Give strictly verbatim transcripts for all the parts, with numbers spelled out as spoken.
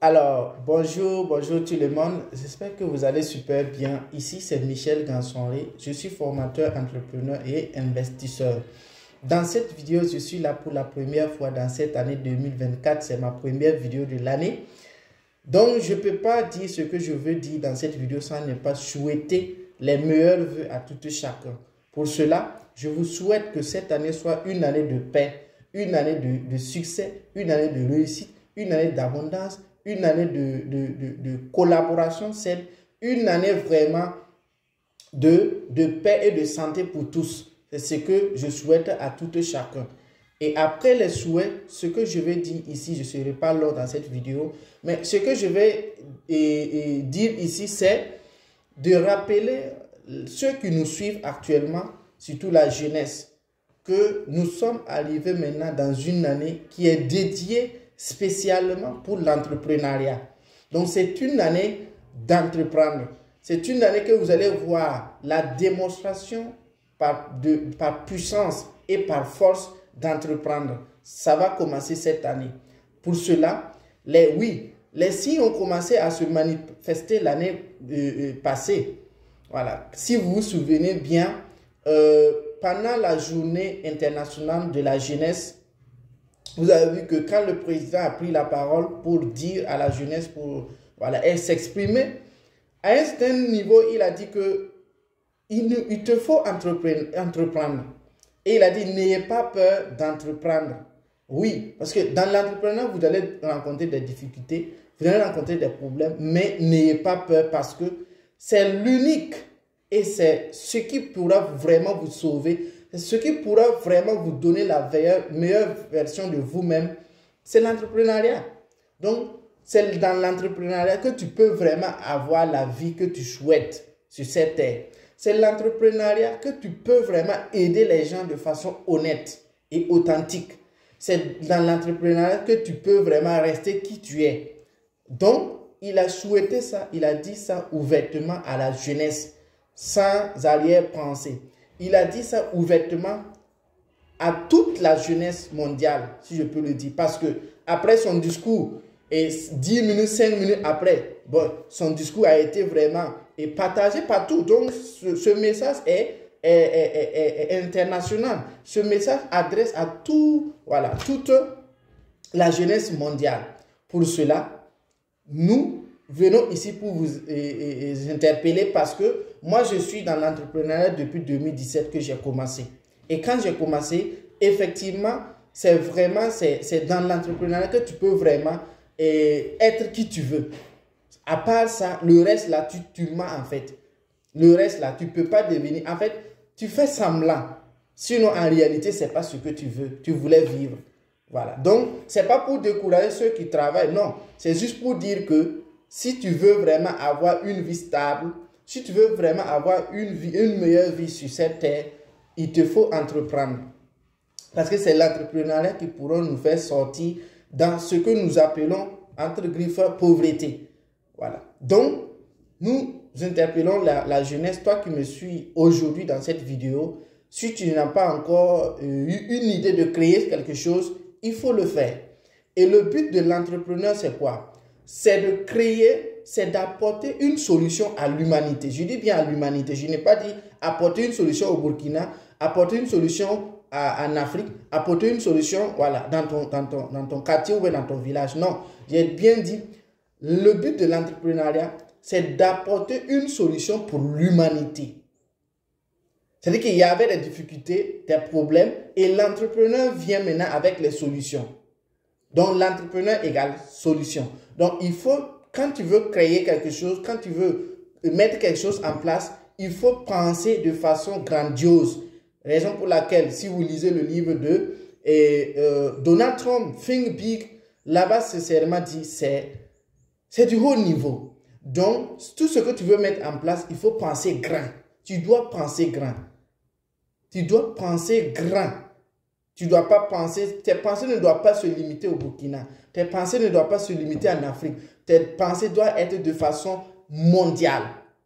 Alors, bonjour, bonjour tout le monde. J'espère que vous allez super bien. Ici, c'est Michel Gansonré. Je suis formateur, entrepreneur et investisseur. Dans cette vidéo, je suis là pour la première fois dans cette année deux mille vingt-quatre. C'est ma première vidéo de l'année. Donc, je ne peux pas dire ce que je veux dire dans cette vidéo sans ne pas souhaiter les meilleurs vœux à tout chacun. Pour cela, je vous souhaite que cette année soit une année de paix, une année de, de succès, une année de réussite, une année d'abondance, une année de, de, de, de collaboration saine, une année vraiment de, de paix et de santé pour tous. C'est ce que je souhaite à tout et chacun. Et après les souhaits, ce que je vais dire ici, je ne serai pas long dans cette vidéo, mais ce que je vais et, et dire ici, c'est de rappeler ceux qui nous suivent actuellement, surtout la jeunesse, que nous sommes arrivés maintenant dans une année qui est dédiée spécialement pour l'entrepreneuriat. Donc, c'est une année d'entreprendre. C'est une année que vous allez voir la démonstration par, de, par puissance et par force d'entreprendre. Ça va commencer cette année. Pour cela, les, oui, les signes ont commencé à se manifester l'année euh, passée. Voilà. Si vous vous souvenez bien, euh, pendant la journée internationale de la jeunesse, vous avez vu que quand le président a pris la parole pour dire à la jeunesse, pour voilà, s'exprimer, à un certain niveau, il a dit que il, il te faut entreprendre. Et il a dit, n'ayez pas peur d'entreprendre. Oui, parce que dans l'entrepreneuriat, vous allez rencontrer des difficultés, vous allez rencontrer des problèmes, mais n'ayez pas peur parce que c'est l'unique et c'est ce qui pourra vraiment vous sauver. Ce qui pourra vraiment vous donner la meilleure, meilleure version de vous-même, c'est l'entrepreneuriat. Donc, c'est dans l'entrepreneuriat que tu peux vraiment avoir la vie que tu souhaites sur cette terre. C'est l'entrepreneuriat que tu peux vraiment aider les gens de façon honnête et authentique. C'est dans l'entrepreneuriat que tu peux vraiment rester qui tu es. Donc, il a souhaité ça, il a dit ça ouvertement à la jeunesse, sans arrière-pensée. Il a dit ça ouvertement à toute la jeunesse mondiale, si je peux le dire. Parce que après son discours, et dix minutes, cinq minutes après, bon, son discours a été vraiment et partagé partout. Donc, ce, ce message est, est, est, est, est international. Ce message adresse à tout, voilà, toute la jeunesse mondiale. Pour cela, nous venons ici pour vous et, et, et interpeller parce que moi, je suis dans l'entrepreneuriat depuis deux mille dix-sept que j'ai commencé. Et quand j'ai commencé, effectivement, c'est vraiment, c'est dans l'entrepreneuriat que tu peux vraiment et, être qui tu veux. À part ça, le reste là, tu, tu mens en fait. Le reste là, tu ne peux pas devenir. En fait, tu fais semblant. Sinon, en réalité, ce n'est pas ce que tu veux. Tu voulais vivre. Voilà. Donc, ce n'est pas pour décourager ceux qui travaillent. Non, c'est juste pour dire que si tu veux vraiment avoir une vie stable, si tu veux vraiment avoir une, vie, une meilleure vie sur cette terre, il te faut entreprendre. Parce que c'est l'entrepreneuriat qui pourra nous faire sortir dans ce que nous appelons, entre griffes, pauvreté. Voilà. Donc, nous interpellons la, la jeunesse, toi qui me suis aujourd'hui dans cette vidéo, si tu n'as pas encore eu une idée de créer quelque chose, il faut le faire. Et le but de l'entrepreneur, c'est quoi? C'est de créer, c'est d'apporter une solution à l'humanité. Je dis bien à l'humanité. Je n'ai pas dit apporter une solution au Burkina, apporter une solution à, en Afrique, apporter une solution voilà, dans, ton, dans, ton, dans ton quartier ou dans ton village. Non, j'ai bien dit, le but de l'entrepreneuriat, c'est d'apporter une solution pour l'humanité. C'est-à-dire qu'il y avait des difficultés, des problèmes, et l'entrepreneur vient maintenant avec les solutions. Donc, l'entrepreneur égale solution. Donc, il faut, quand tu veux créer quelque chose, quand tu veux mettre quelque chose en place, il faut penser de façon grandiose. Raison pour laquelle, si vous lisez le livre de et, euh, Donald Trump, Think Big, là-bas, c'est sincèrement dit, c'est du haut niveau. Donc, tout ce que tu veux mettre en place, il faut penser grand. Tu dois penser grand. Tu dois penser grand. Tu ne dois pas penser, tes pensées ne doivent pas se limiter au Burkina. Tes pensées ne doivent pas se limiter en Afrique. Tes pensées doivent être de façon mondiale.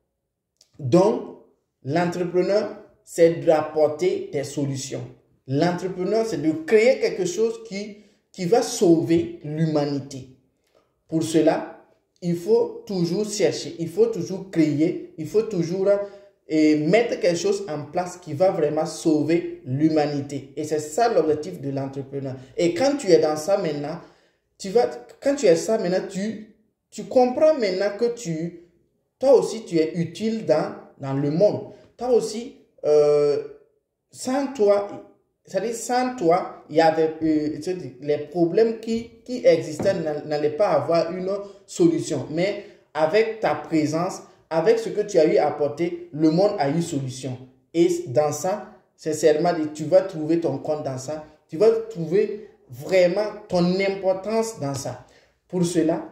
Donc, l'entrepreneur, c'est d'apporter des solutions. L'entrepreneur, c'est de créer quelque chose qui, qui va sauver l'humanité. Pour cela, il faut toujours chercher, il faut toujours créer, il faut toujours et mettre quelque chose en place qui va vraiment sauver l'humanité. Et c'est ça l'objectif de l'entrepreneur. Et quand tu es dans ça maintenant, tu vas, quand tu es ça maintenant, tu, tu comprends maintenant que tu, toi aussi, tu es utile dans, dans le monde. Toi aussi, euh, sans toi, c'est-à-dire sans toi, il y avait euh, les problèmes qui, qui existaient n'allaient pas avoir une solution. Mais avec ta présence, avec ce que tu as eu à apporter, le monde a eu solution. Et dans ça, sincèrement, tu vas trouver ton compte dans ça. Tu vas trouver vraiment ton importance dans ça. Pour cela,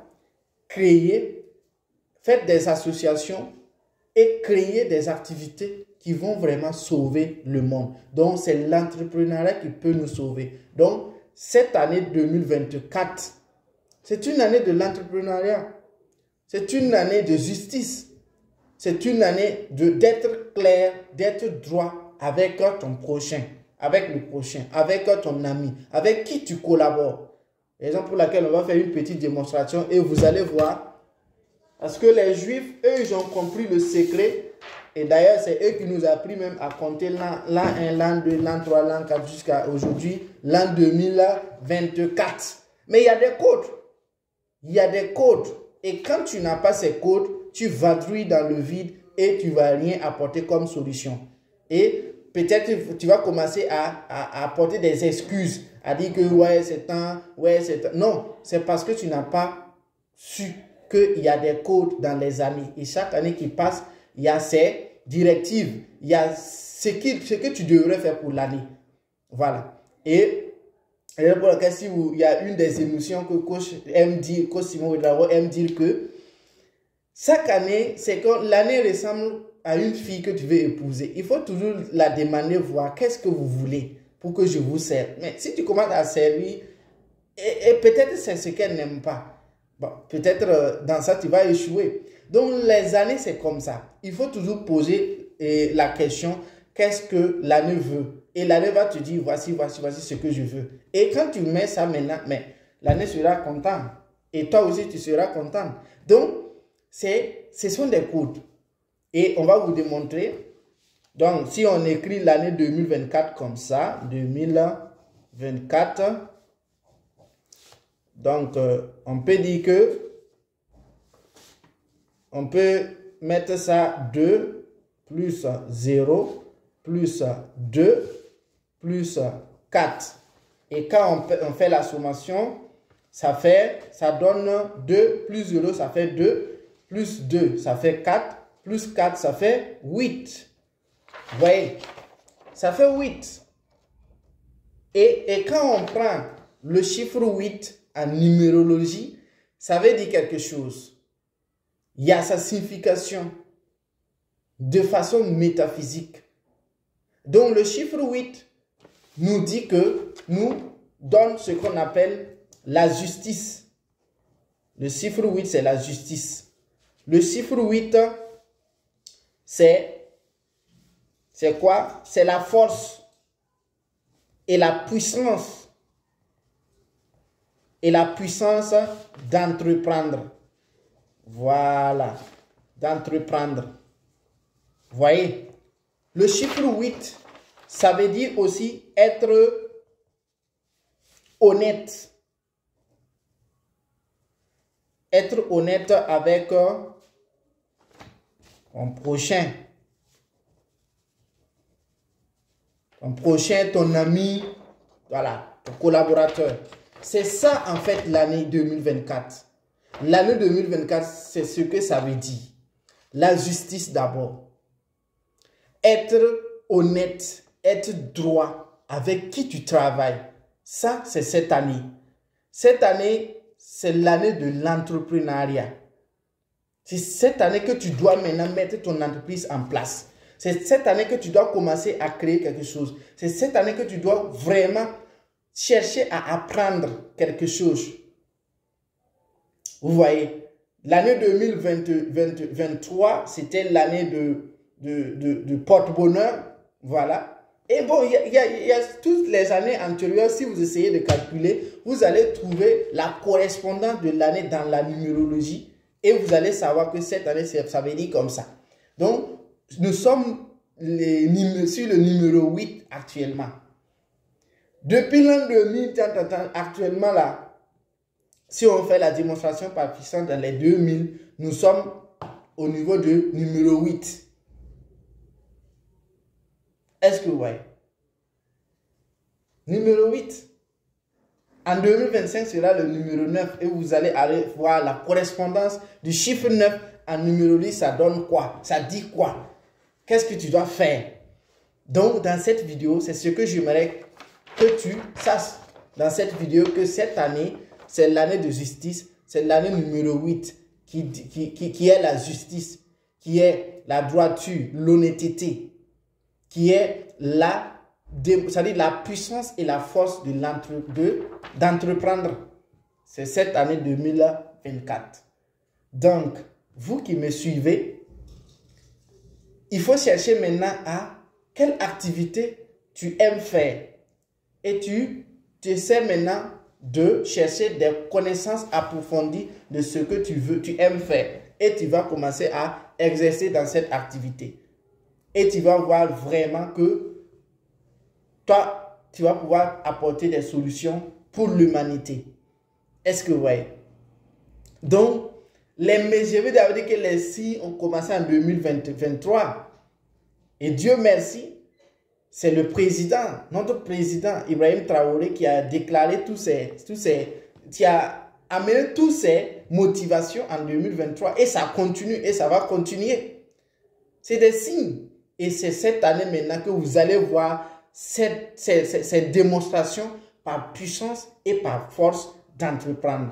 créez, faites des associations et créez des activités qui vont vraiment sauver le monde. Donc, c'est l'entrepreneuriat qui peut nous sauver. Donc, cette année deux mille vingt-quatre, c'est une année de l'entrepreneuriat. C'est une année de justice. C'est une année d'être clair, d'être droit avec ton prochain, avec le prochain, avec ton ami, avec qui tu collabores. Raison pour laquelle on va faire une petite démonstration et vous allez voir. Parce que les Juifs, eux, ils ont compris le secret. Et d'ailleurs, c'est eux qui nous ont appris même à compter l'an un, l'an deux, l'an trois, l'an quatre jusqu'à aujourd'hui, l'an deux mille vingt-quatre. Mais il y a des codes. Il y a des codes. Et quand tu n'as pas ces codes, tu vadrouilles dans le vide et tu ne vas rien apporter comme solution. Et peut-être tu vas commencer à, à, à apporter des excuses, à dire que ouais, c'est temps, ouais, c'est temps. Non, c'est parce que tu n'as pas su qu'il y a des codes dans les années. Et chaque année qui passe, il y a ces directives, il y a ce, qui, ce que tu devrais faire pour l'année. Voilà. Et, et pour laquelle, si vous, il y a une des émissions que coach aime dire, coach Simon Ouedraogo aime dire que chaque année, c'est quand l'année ressemble à une fille que tu veux épouser. Il faut toujours la demander, voir qu'est-ce que vous voulez pour que je vous serve. Mais si tu commences à servir, et, et peut-être c'est ce qu'elle n'aime pas. Bon, peut-être dans ça, tu vas échouer. Donc, les années, c'est comme ça. Il faut toujours poser eh, la question, qu'est-ce que l'année veut? Et l'année va te dire, voici, voici, voici ce que je veux. Et quand tu mets ça maintenant, mais l'année sera contente. Et toi aussi, tu seras content. Donc, ce sont des codes. Et on va vous démontrer. Donc, si on écrit l'année deux mille vingt-quatre comme ça, deux mille vingt-quatre, donc, euh, on peut dire que on peut mettre ça deux plus zéro plus deux plus quatre. Et quand on, on fait la sommation, ça fait, ça donne deux plus zéro, ça fait deux. Plus deux, ça fait quatre. Plus quatre, ça fait huit. Vous voyez? Ça fait huit. Et, et quand on prend le chiffre huit en numérologie, ça veut dire quelque chose. Il y a sa signification de façon métaphysique. Donc le chiffre huit nous dit que nous donne ce qu'on appelle la justice. Le chiffre huit, c'est la justice. Le chiffre huit, c'est c'est quoi? C'est la force et la puissance. Et la puissance d'entreprendre. Voilà. D'entreprendre. Voyez? Le chiffre huit, ça veut dire aussi être honnête. Être honnête avec ton prochain. Ton prochain, ton ami, voilà, ton collaborateur. C'est ça en fait l'année deux mille vingt-quatre. L'année deux mille vingt-quatre, c'est ce que ça veut dire. La justice d'abord. Être honnête, être droit avec qui tu travailles. Ça, c'est cette année. Cette année, c'est l'année de l'entrepreneuriat. C'est cette année que tu dois maintenant mettre ton entreprise en place. C'est cette année que tu dois commencer à créer quelque chose. C'est cette année que tu dois vraiment chercher à apprendre quelque chose. Vous voyez, l'année deux mille vingt-trois, c'était l'année de, de, de, de porte-bonheur. Voilà. Et bon, il y a, y a, y a toutes les années antérieures, si vous essayez de calculer, vous allez trouver la correspondance de l'année dans la numérologie et vous allez savoir que cette année, ça veut dire comme ça. Donc, nous sommes les, sur le numéro huit actuellement. Depuis l'an deux mille, actuellement là, si on fait la démonstration par puissance dans les deux mille, nous sommes au niveau de numéro huit. Est-ce que vous voyez? Numéro huit. En deux mille vingt-cinq sera le numéro neuf et vous allez aller voir la correspondance du chiffre neuf en numérologie. Ça donne quoi? Ça dit quoi? Qu'est-ce que tu dois faire? Donc, dans cette vidéo, c'est ce que j'aimerais que tu saches dans cette vidéo, que cette année, c'est l'année de justice, c'est l'année numéro huit qui, qui, qui, qui est la justice, qui est la droiture, l'honnêteté, qui est la, c'est-à-dire la puissance et la force de d'entreprendre. C'est cette année deux mille vingt-quatre. Donc, vous qui me suivez, il faut chercher maintenant à quelle activité tu aimes faire. Et tu, tu essaies maintenant de chercher des connaissances approfondies de ce que tu veux, tu aimes faire. Et tu vas commencer à exercer dans cette activité. Et tu vas voir vraiment que toi, tu vas pouvoir apporter des solutions pour l'humanité. Est-ce que vous voyez? Donc, les, je veux dire que les signes ont commencé en deux mille vingt-trois. Et Dieu merci, c'est le président, notre président Ibrahim Traoré qui a déclaré tous ces, tous ces, qui a amené toutes ces motivations en deux mille vingt-trois. Et ça continue et ça va continuer. C'est des signes. Et c'est cette année maintenant que vous allez voir cette, cette, cette, cette démonstration par puissance et par force d'entreprendre.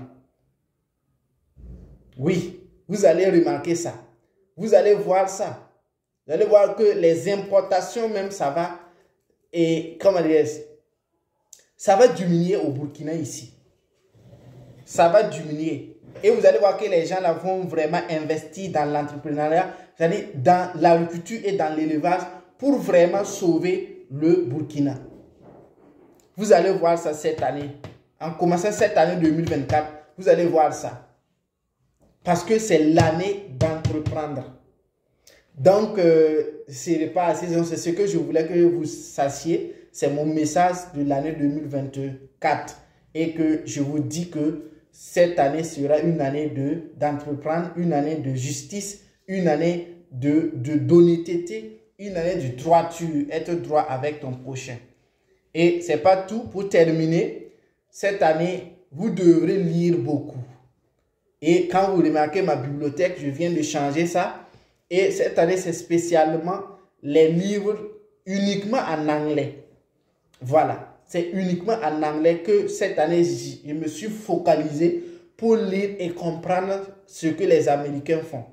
Oui, vous allez remarquer ça. Vous allez voir ça. Vous allez voir que les importations même, ça va, et comment dire, ça va diminuer au Burkina ici. Ça va diminuer. Et vous allez voir que les gens là vont vraiment investir dans l'entrepreneuriat, c'est-à-dire dans l'agriculture et dans l'élevage pour vraiment sauver le Burkina. Vous allez voir ça cette année. En commençant cette année deux mille vingt-quatre, vous allez voir ça. Parce que c'est l'année d'entreprendre. Donc, euh, c'est pas assez, c'est ce que je voulais que vous sachiez. C'est mon message de l'année deux mille vingt-quatre. Et que je vous dis que cette année sera une année de d'entreprendre, une année de justice, une année de d'honnêteté, une année de droiture, être droit avec ton prochain. Et c'est pas tout. Pour terminer, cette année, vous devrez lire beaucoup. Et quand vous remarquez ma bibliothèque, je viens de changer ça. Et cette année, c'est spécialement les livres uniquement en anglais. Voilà, c'est uniquement en anglais que cette année, je me suis focalisé pour lire et comprendre ce que les Américains font.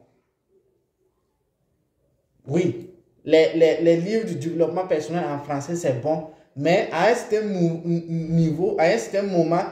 Oui, les, les, les livres du développement personnel en français, c'est bon. Mais à un certain niveau, à un certain moment,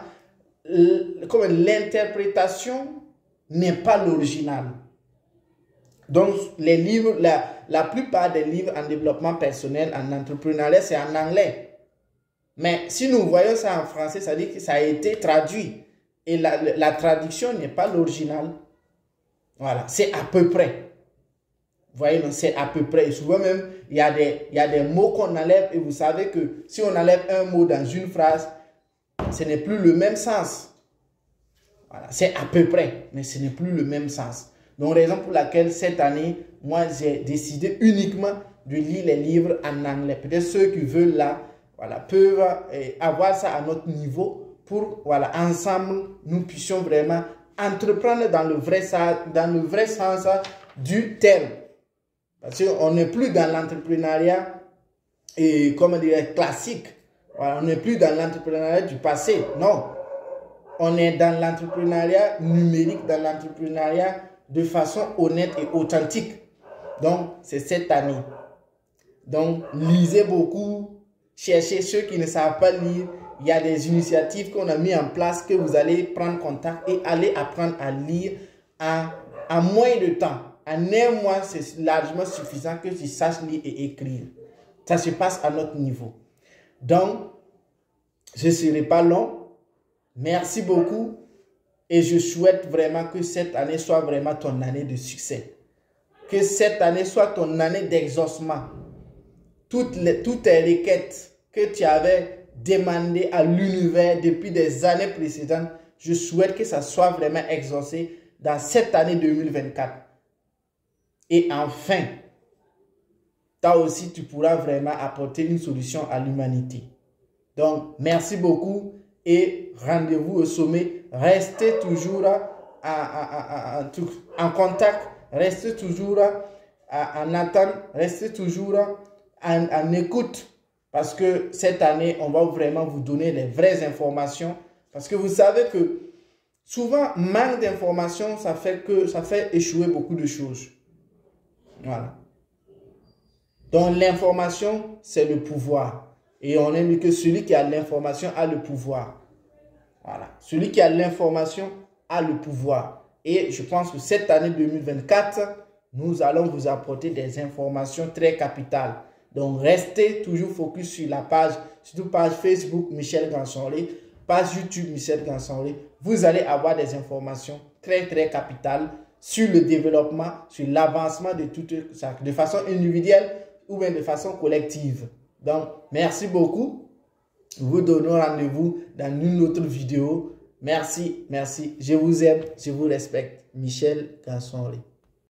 l'interprétation n'est pas l'original. Donc, les livres, la, la plupart des livres en développement personnel, en entrepreneuriat, c'est en anglais. Mais si nous voyons ça en français, ça dit que ça a été traduit. Et la, la traduction n'est pas l'original. Voilà, c'est à peu près. Vous voyez, c'est à peu près. Et souvent même, il y a des, il y a des mots qu'on enlève. Et vous savez que si on enlève un mot dans une phrase, ce n'est plus le même sens. Voilà, c'est à peu près, mais ce n'est plus le même sens. Donc, raison pour laquelle cette année, moi, j'ai décidé uniquement de lire les livres en anglais. Peut-être ceux qui veulent là, voilà, peuvent eh, avoir ça à notre niveau pour, voilà, ensemble, nous puissions vraiment entreprendre dans le vrai, dans le vrai sens du terme. Parce qu'on n'est plus dans l'entrepreneuriat et, comment dire, classique. Voilà, on n'est plus dans l'entrepreneuriat du passé. Non. On est dans l'entrepreneuriat numérique, dans l'entrepreneuriat de façon honnête et authentique. Donc, c'est cette année. Donc, lisez beaucoup, cherchez ceux qui ne savent pas lire. Il y a des initiatives qu'on a mis en place que vous allez prendre contact et aller apprendre à lire en, en moins de temps. En un mois, c'est largement suffisant que tu saches lire et écrire. Ça se passe à notre niveau. Donc, je ne serai pas long. Merci beaucoup. Et je souhaite vraiment que cette année soit vraiment ton année de succès. Que cette année soit ton année d'exaucement. Toutes, les, toutes tes requêtes que tu avais demandées à l'univers depuis des années précédentes, je souhaite que ça soit vraiment exaucé dans cette année deux mille vingt-quatre. Et enfin, toi aussi, tu pourras vraiment apporter une solution à l'humanité. Donc, merci beaucoup et rendez-vous au sommet. Restez toujours à, à, à, à, en contact, restez toujours à, en attente, restez toujours en, en écoute. Parce que cette année, on va vraiment vous donner les vraies informations. Parce que vous savez que souvent, manque d'informations, ça fait que ça fait échouer beaucoup de choses. Voilà. Donc, l'information, c'est le pouvoir. Et on aime que celui qui a l'information a le pouvoir. Voilà. Celui qui a l'information a le pouvoir. Et je pense que cette année deux mille vingt-quatre, nous allons vous apporter des informations très capitales. Donc, restez toujours focus sur la page, surtout page Facebook Michel Gansonlé, page YouTube Michel Gansonlé. Vous allez avoir des informations très, très capitales sur le développement, sur l'avancement de tout ça, de façon individuelle ou bien de façon collective. Donc, merci beaucoup. Nous vous donnons rendez-vous dans une autre vidéo. Merci, merci. Je vous aime, je vous respecte. Michel Gansonlé.